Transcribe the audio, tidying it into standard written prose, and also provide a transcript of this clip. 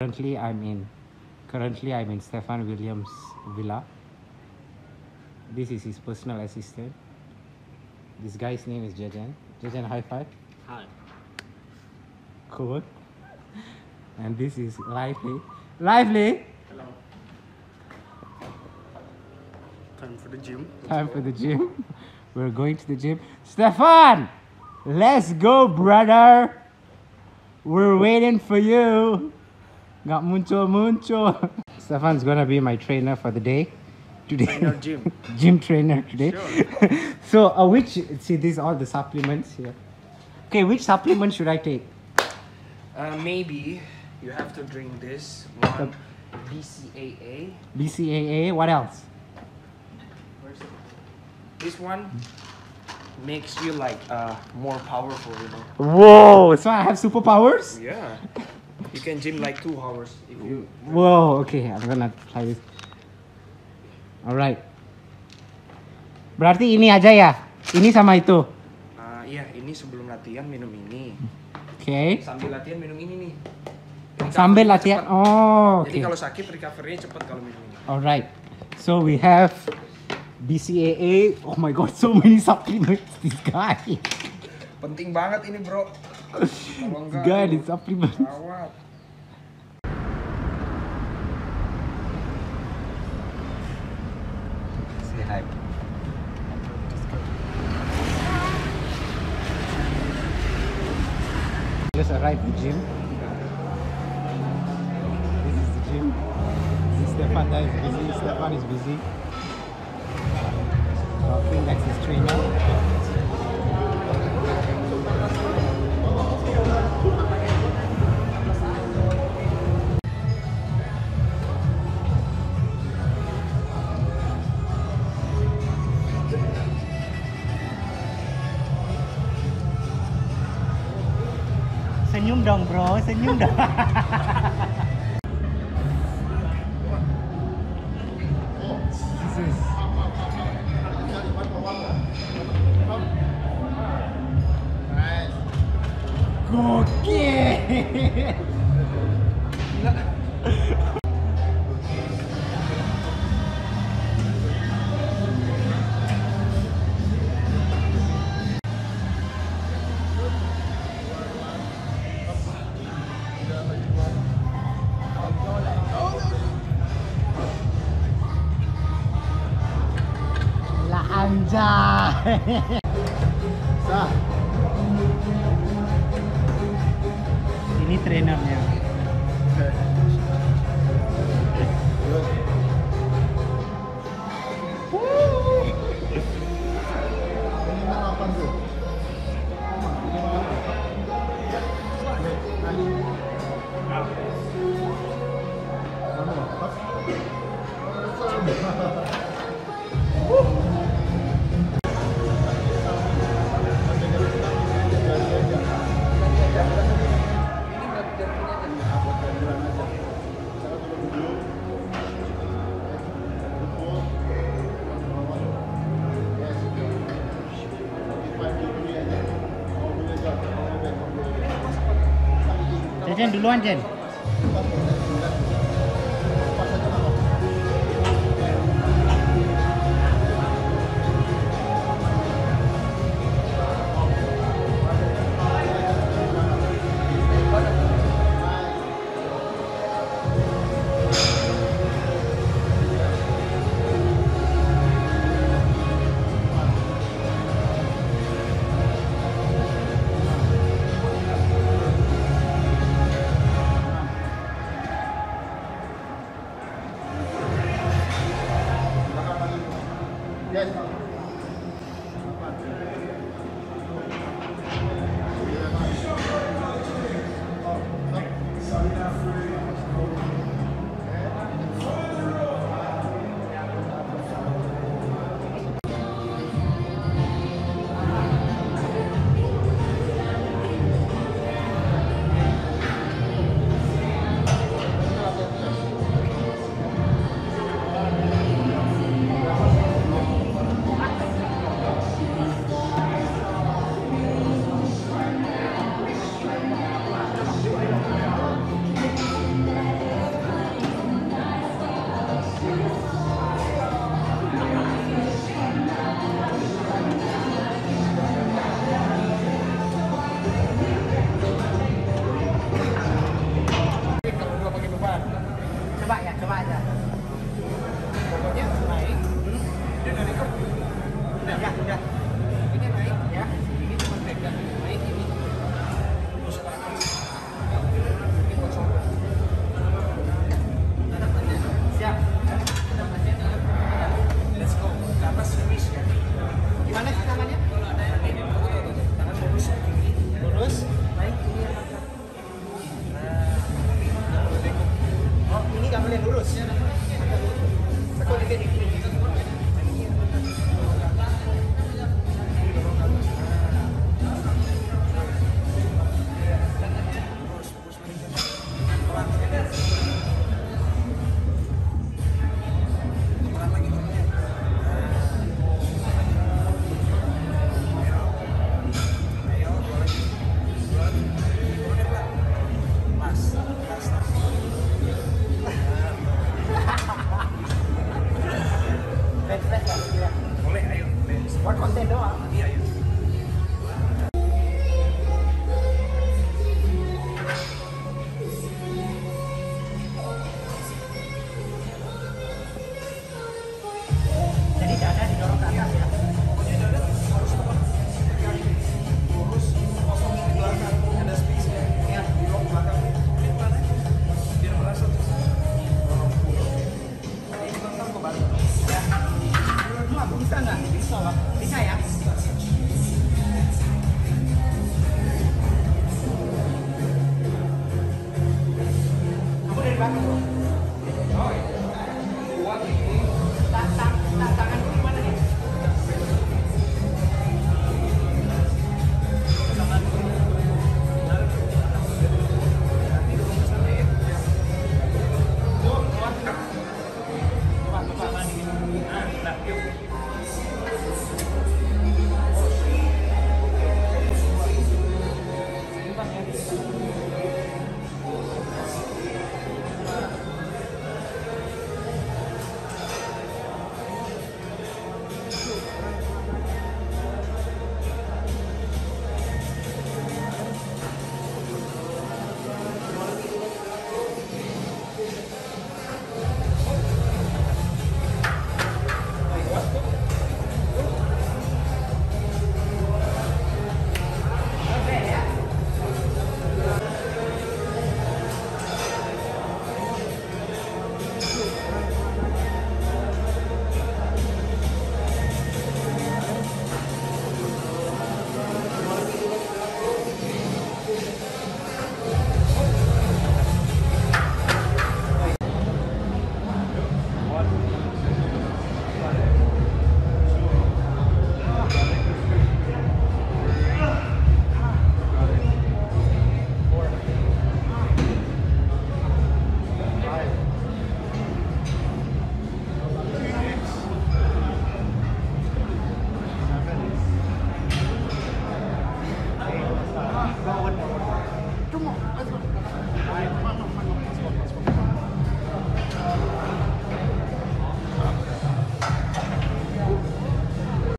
Currently I'm in Stefan Williams' villa. This is his personal assistant. This guy's name is Jajan. Jajan, high five. Hi. Cool. And this is Lively. Lively! Hello. Time for the gym. Time for the gym. We're going to the gym. Stefan! Let's go, brother! We're waiting for you. Nggak muncul. Stefan's gonna be my trainer for the day. Today. Trainer gym. Gym trainer today. Sure. So, see, these are all the supplements here. Okay, which supplement should I take? Maybe you have to drink this one. BCAA. BCAA, what else? Where's it? This one makes you like more powerful, you know. Whoa, so I have superpowers? Yeah. You can gym like 2 hours if you. Whoa, okay, I'm gonna try this. Alright. Berarti ini aja ya? Ini sama itu? Iya, ini sebelum latihan minum ini. Okay. Sambil latihan minum ini nih. Sambil latihan? Cepet. Oh, Jadi okay. kalau sakit recovery-nya cepat kalau minum ini. Alright. So we have BCAA. Oh my god, so many supplements. This guy. Penting banget ini, bro. Kalau enggak, Guy, this supplement. Gawat. Say hi. Just arrived at the gym. This is the gym. This is Stefan that is busy. Stefan is busy. I think that's his trainer. Senyum dong bro, senyum dong. Gokil. Lah anjay. Sah. Ini trainernya. Jen duluan Jen. lurus. Tekuk dikit. Boleh, ayo. Buat konten doang. Iya, ayo. Jadi dada didorong ke atas ya. Pokoknya dada harus tepat. Lurus, kosong di belakang. Ada space ya. Ya, dorong belakang. Ini pelan ya. Biar merasa tuh. Ini belakang ke balik. Ya. Bisa nggak? Bisa lah. Bisa ya? Aku dari belakang bro.